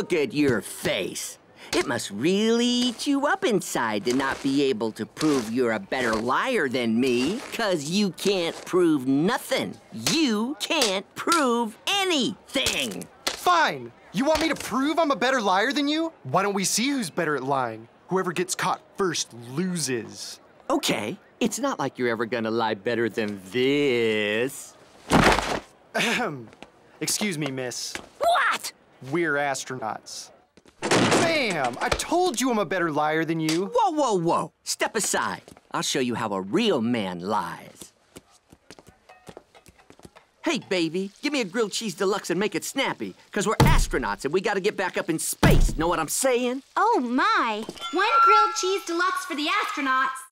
Look at your face. It must really eat you up inside to not be able to prove you're a better liar than me, 'cause you can't prove nothing. You can't prove anything. Fine. You want me to prove I'm a better liar than you? Why don't we see who's better at lying? Whoever gets caught first loses. Okay, it's not like you're ever gonna lie better than this. Ahem. Excuse me, miss. What? We're astronauts. Bam! I told you I'm a better liar than you. Whoa, whoa, whoa. Step aside. I'll show you how a real man lies. Hey, baby, give me a grilled cheese deluxe and make it snappy, 'cause we're astronauts and we gotta get back up in space. Know what I'm saying? Oh, my. One grilled cheese deluxe for the astronauts.